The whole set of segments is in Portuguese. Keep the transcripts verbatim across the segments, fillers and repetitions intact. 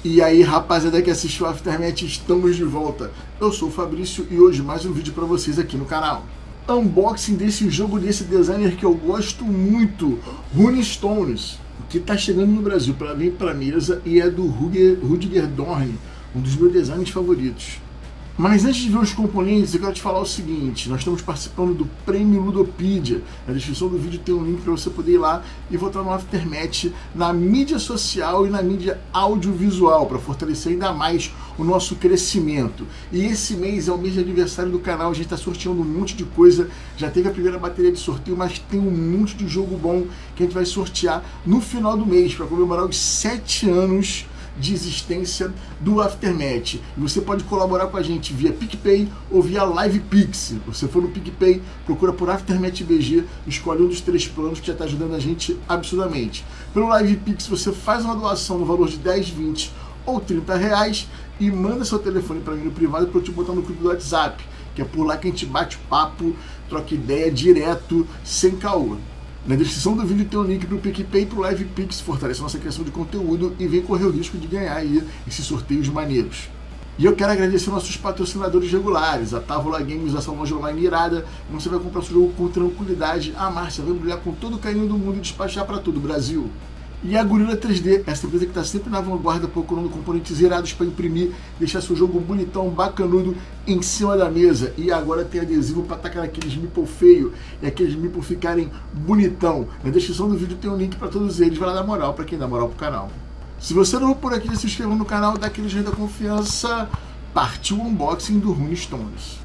E aí, rapaziada que assistiu o Aftermath, estamos de volta. Eu sou o Fabrício e hoje mais um vídeo para vocês aqui no canal. Unboxing desse jogo, desse designer que eu gosto muito, Runestones, que está chegando no Brasil para vir para mesa e é do Rudiger Dorn, um dos meus designers favoritos. Mas antes de ver os componentes, eu quero te falar o seguinte: nós estamos participando do Prêmio Ludopedia. Na descrição do vídeo tem um link para você poder ir lá e votar no Aftermath na mídia social e na mídia audiovisual, para fortalecer ainda mais o nosso crescimento. E esse mês é o mês de aniversário do canal, a gente está sorteando um monte de coisa. Já teve a primeira bateria de sorteio, mas tem um monte de jogo bom que a gente vai sortear no final do mês, para comemorar os sete anos de existência do Aftermath. E você pode colaborar com a gente via PicPay ou via LivePix. Se você for no PicPay, procura por Aftermath B G, escolhe um dos três planos que já está ajudando a gente absurdamente. Pelo LivePix você faz uma doação no valor de dez, vinte ou trinta reais e manda seu telefone para mim no privado para eu te botar no grupo do WhatsApp, que é por lá que a gente bate papo, troca ideia direto, sem caô. Na descrição do vídeo tem um link para o PicPay e para o LivePix, fortalece a nossa criação de conteúdo e vem correr o risco de ganhar aí esses sorteios maneiros. E eu quero agradecer nossos patrocinadores regulares, a Távola Games, essa loja online irada, onde você vai comprar seu jogo com tranquilidade. A Márcia vai embrulhar com todo o carinho do mundo e despachar para todo o Brasil. E a Gorilla três D, essa empresa que está sempre na vanguarda procurando componentes irados para imprimir, deixar seu jogo bonitão, bacanudo em cima da mesa. E agora tem adesivo para tacar aqueles meeple feio e aqueles meeple ficarem bonitão. Na descrição do vídeo tem um link para todos eles, vai lá dar moral para quem dá moral pro canal. Se você não for por aqui, se inscreva no canal, dá aquele jeito da confiança. Partiu o unboxing do Runestones.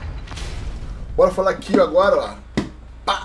Bora falar aqui agora, ó. Pá,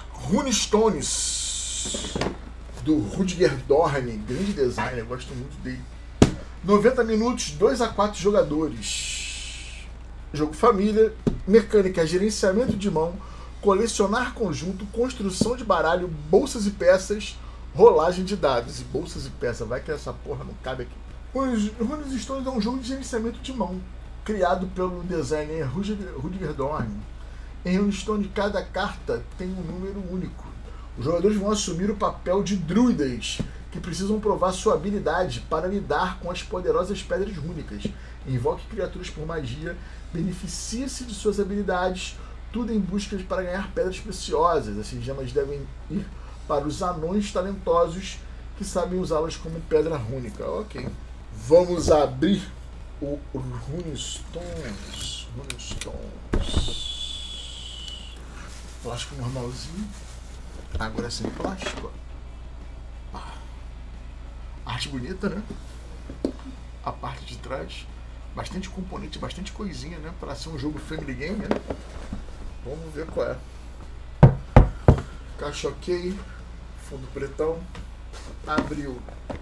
Runestones, do Rudiger Dorn, grande designer, eu gosto muito dele. noventa minutos, dois a quatro jogadores. Jogo família, mecânica, gerenciamento de mão, colecionar conjunto, construção de baralho, bolsas e peças, rolagem de dados. E bolsas e peças, vai que essa porra não cabe aqui. Runestones é um jogo de gerenciamento de mão, criado pelo designer Rudiger, Rudiger Dorn. Em Runestone, cada carta tem um número único. Os jogadores vão assumir o papel de druidas, que precisam provar sua habilidade para lidar com as poderosas pedras rúnicas. Invoque criaturas por magia, beneficie-se de suas habilidades, tudo em busca de para ganhar pedras preciosas. Essas gemas devem ir para os anões talentosos que sabem usá-las como pedra rúnica. Ok. Vamos abrir o Runestones. Runestones. Plástico normalzinho. Agora é sem plástico. Ah. Arte bonita, né? A parte de trás, bastante componente, bastante coisinha, né? Para ser um jogo family game, né? Vamos ver qual é. Caixa ok, fundo pretão. Abriu.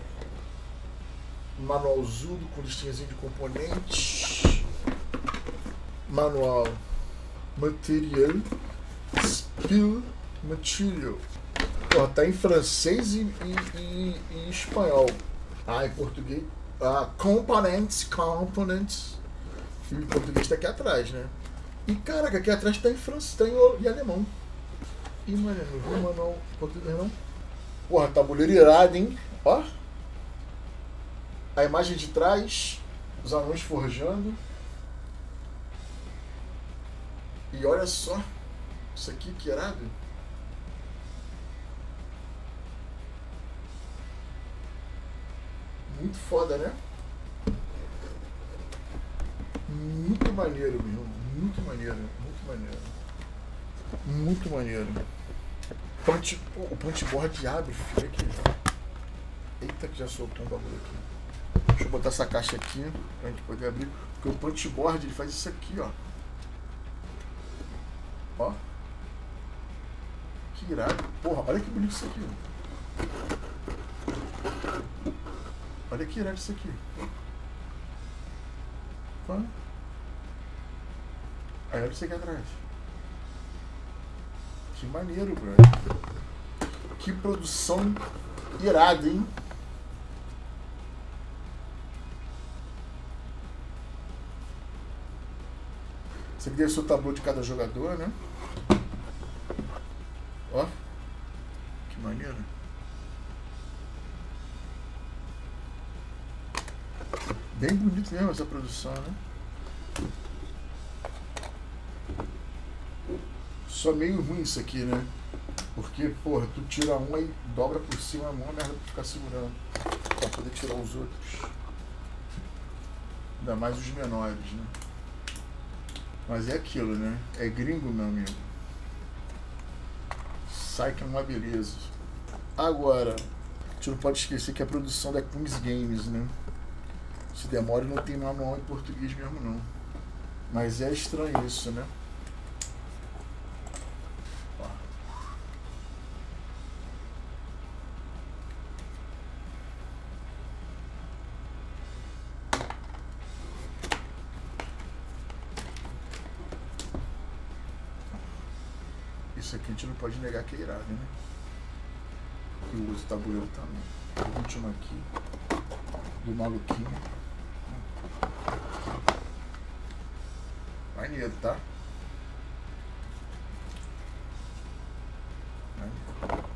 Manualzudo com listinhazinho de componentes. Manual. Material. Skill. Material. Pô, tá em francês e, e, e, e espanhol. Ah, em português. Ah, components, components. E em português tá aqui atrás, né? E caraca, aqui atrás tá em francês, tá em, em alemão. Ih, mano, não viu manual em português não? Porra, tabuleiro irado, hein? Ó. A imagem de trás, os anões forjando. E olha só. Isso aqui que irado. Muito foda, né? Muito maneiro, meu irmão. Muito maneiro, muito maneiro. Muito maneiro. Punch, o punchboard abre, filho. Aqui. Eita, que já soltou um bagulho aqui. Deixa eu botar essa caixa aqui pra gente poder abrir. Porque o punchboard ele faz isso aqui, ó. Ó. Que irado. Porra, olha que bonito isso aqui, ó. Olha que irado isso aqui. Ó. Aí olha isso aqui atrás. Que maneiro, brother. Que produção irada, hein? Esse aqui deve ser o tabu de cada jogador, né? Ó. Que maneiro. Bem bonito mesmo essa produção, né? Só meio ruim isso aqui, né? Porque, porra, tu tira um e dobra por cima, é uma merda pra ficar segurando. Pra poder tirar os outros. Ainda mais os menores, né? Mas é aquilo, né? É gringo, meu amigo. Sai que é uma beleza. Agora, a gente não pode esquecer que a produção da Kings Games, né? Se demora, não tem manual em português mesmo, não. Mas é estranho isso, né? Ó. Isso aqui a gente não pode negar que é irado, né? E o uso tabuleiro também. O último aqui, do maluquinho. Maneiro, tá? Maneiro.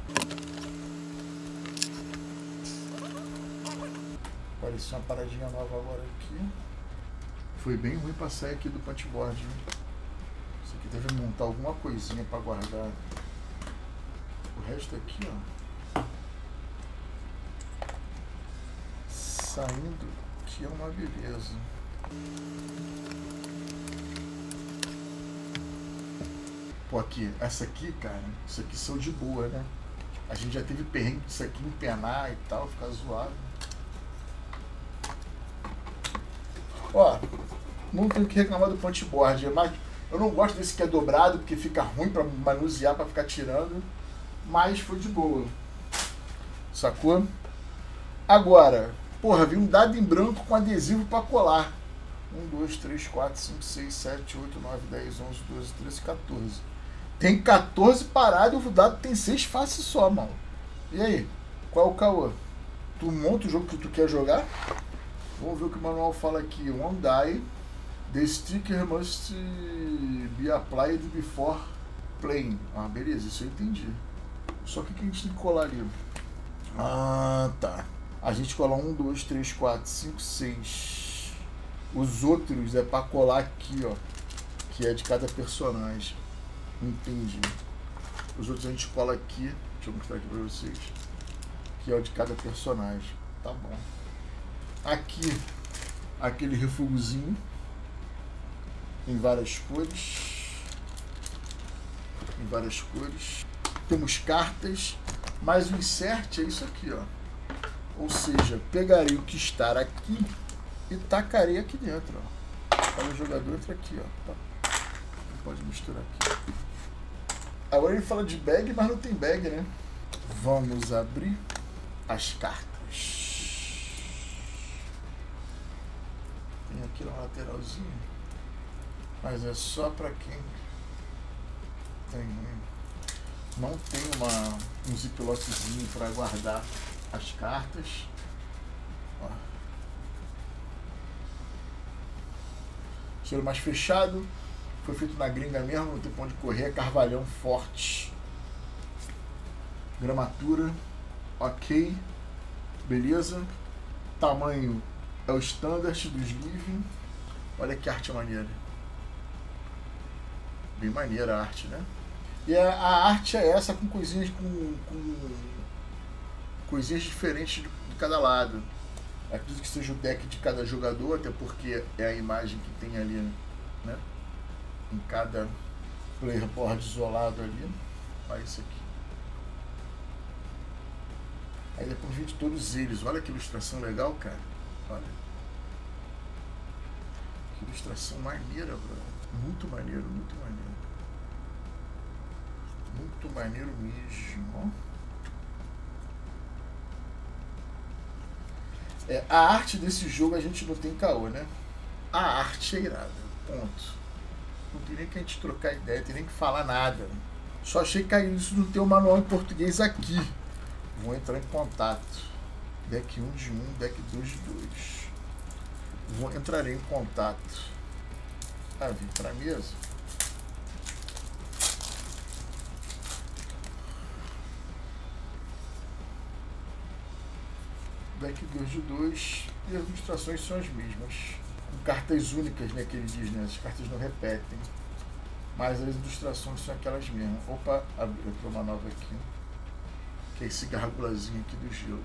Apareceu uma paradinha nova agora aqui. Foi bem ruim pra sair aqui do punchboard, né? Isso aqui deve montar alguma coisinha pra guardar. O resto aqui, ó. Saindo aqui é uma beleza. Pô, aqui, essa aqui, cara, isso aqui são de boa, né? A gente já teve perrengue disso aqui, empenar e tal, ficar zoado. Ó, não tenho que reclamar do punchboard, mas eu não gosto desse que é dobrado, porque fica ruim pra manusear, pra ficar tirando, mas foi de boa. Sacou? Agora, porra, vi um dado em branco com adesivo pra colar. um, dois, três, quatro, cinco, seis, sete, oito, nove, dez, onze, doze, treze, quatorze. Tem quatorze paradas e o dado tem seis faces só, mano. E aí? Qual é o caô? Tu monta o jogo que tu quer jogar? Vamos ver o que o manual fala aqui. One die. The sticker must be applied before playing. Ah, beleza, isso eu entendi. Só que o que a gente tem que colar ali? Ah, tá. A gente cola um, dois, três, quatro, cinco, seis. Os outros é pra colar aqui, ó. Que é de cada personagem. Entendi. Os outros a gente cola aqui. Deixa eu mostrar aqui pra vocês. Que é o de cada personagem. Tá bom. Aqui, aquele refugozinho. Em várias cores. Em várias cores. Temos cartas. Mas o insert é isso aqui, ó. Ou seja, pegarei o que está aqui e tacarei aqui dentro, ó. Para o jogador entra aqui, ó. Tá. Não pode misturar aqui. Agora ele fala de bag, mas não tem bag, né? Vamos abrir as cartas. Tem aqui na lateralzinha, mas é só para quem tem. Não tem uma, um ziplockzinho para guardar as cartas. Ó. Cheiro mais fechado. Foi feito na gringa mesmo, não tem pra onde correr. Carvalhão forte. Gramatura. Ok. Beleza. Tamanho é o standard dos living. Olha que arte maneira. Bem maneira a arte, né? E a, a arte é essa com coisinhas com, com coisinhas diferentes de, de cada lado. Acredito que seja o deck de cada jogador, até porque é a imagem que tem ali, né? Em cada player board isolado ali. Olha isso aqui. Aí depois vi de todos eles. Olha que ilustração legal, cara. Olha. Que ilustração maneira, bro. Muito maneiro, muito maneiro. Muito maneiro mesmo. É, a arte desse jogo a gente não tem caô, né? A arte é irada. Ponto. Não tem nem que a gente trocar ideia, tem nem que falar nada. Só achei que isso não tem um manual em português aqui. Vou entrar em contato. Deck um de um, deck dois de dois. Vou entrarei em contato. Ah, vim pra mesa. Deck dois de dois e as ilustrações são as mesmas. Com cartas únicas, né, que ele diz, né? As cartas não repetem. Mas as ilustrações são aquelas mesmas. Opa, abriu uma nova aqui. Que é esse gárgulazinho aqui do gelo.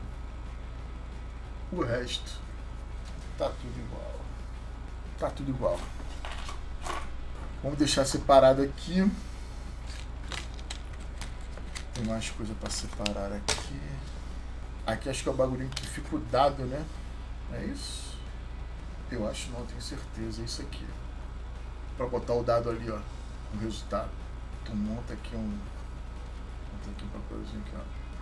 O resto tá tudo igual. Tá tudo igual. Vamos deixar separado aqui. Tem mais coisa para separar aqui. Aqui acho que é o bagulhinho que fica o dado, né? É isso? Eu acho, não, tenho certeza. É isso aqui. Para botar o dado ali, ó. O resultado. Tu monta aqui um. Monta aqui um papelzinho aqui,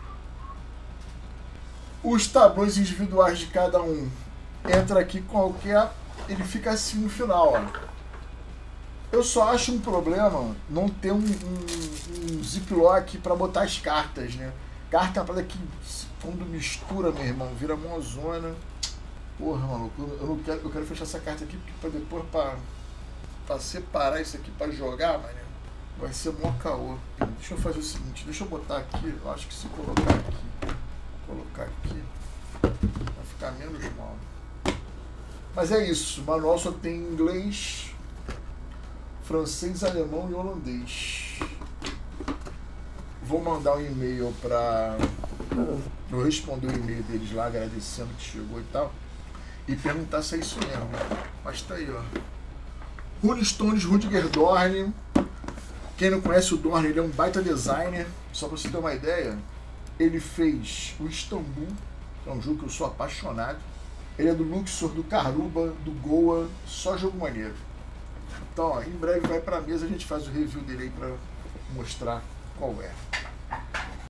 ó. Os tabuões individuais de cada um. Entra aqui qualquer. Ele fica assim no final, ó. Eu só acho um problema não ter um, um, um ziplock para botar as cartas, né? Carta é uma parada que quando mistura, meu irmão, vira uma zona. Porra, maluco, eu não quero, eu quero fechar essa carta aqui porque pra depois pra, pra separar isso aqui pra jogar, mano, vai ser mó caô. Deixa eu fazer o seguinte, deixa eu botar aqui, eu acho que se colocar aqui, colocar aqui, vai ficar menos mal. Mas é isso, o manual só tem inglês, francês, alemão e holandês. Vou mandar um e-mail para... Eu responder o e-mail deles lá, agradecendo que chegou e tal. E perguntar se é isso mesmo. Mas tá aí, ó. Rune Stones, Rudiger Dorn. Quem não conhece o Dorn, ele é um baita designer. Só pra você ter uma ideia, ele fez o Istambul, que é um jogo que eu sou apaixonado. Ele é do Luxor, do Karuba, do Goa. Só jogo maneiro. Então, ó, em breve vai pra mesa, a gente faz o review dele aí pra mostrar qual é.